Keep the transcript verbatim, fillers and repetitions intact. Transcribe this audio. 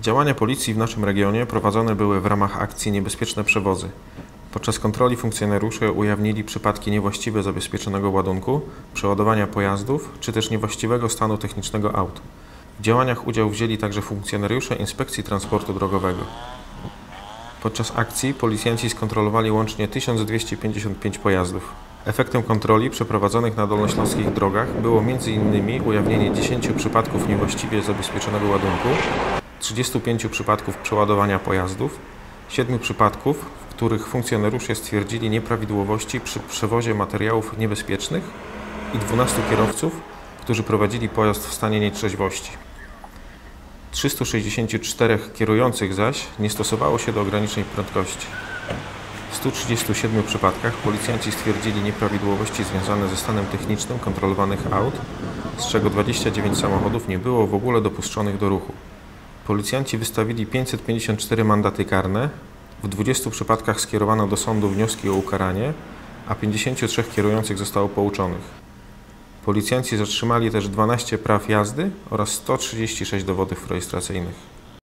Działania policji w naszym regionie prowadzone były w ramach akcji Niebezpieczne przewozy. Podczas kontroli funkcjonariusze ujawnili przypadki niewłaściwie zabezpieczonego ładunku, przeładowania pojazdów czy też niewłaściwego stanu technicznego aut. W działaniach udział wzięli także funkcjonariusze Inspekcji Transportu Drogowego. Podczas akcji policjanci skontrolowali łącznie tysiąc dwieście pięćdziesiąt pięć pojazdów. Efektem kontroli przeprowadzonych na dolnośląskich drogach było między innymi ujawnienie dziesięciu przypadków niewłaściwie zabezpieczonego ładunku, trzydziestu pięciu przypadków przeładowania pojazdów, siedmiu przypadków, w których funkcjonariusze stwierdzili nieprawidłowości przy przewozie materiałów niebezpiecznych i dwunastu kierowców, którzy prowadzili pojazd w stanie nietrzeźwości. trzystu sześćdziesięciu czterech kierujących zaś nie stosowało się do ograniczeń prędkości. W stu trzydziestu siedmiu przypadkach policjanci stwierdzili nieprawidłowości związane ze stanem technicznym kontrolowanych aut, z czego dwadzieścia dziewięć samochodów nie było w ogóle dopuszczonych do ruchu. Policjanci wystawili pięćset pięćdziesiąt cztery mandaty karne, w dwudziestu przypadkach skierowano do sądu wnioski o ukaranie, a pięćdziesięciu trzech kierujących zostało pouczonych. Policjanci zatrzymali też dwanaście praw jazdy oraz sto trzydzieści sześć dowodów rejestracyjnych.